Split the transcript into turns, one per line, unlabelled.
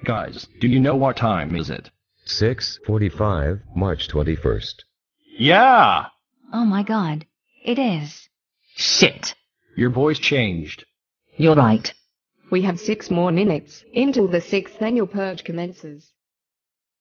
Guys, do you know what time is it?
6:45, March 21st.
Yeah!
Oh my god, it is.
Shit.
Your voice changed.
You're right.
We have 6 more minutes until the 6th annual purge commences.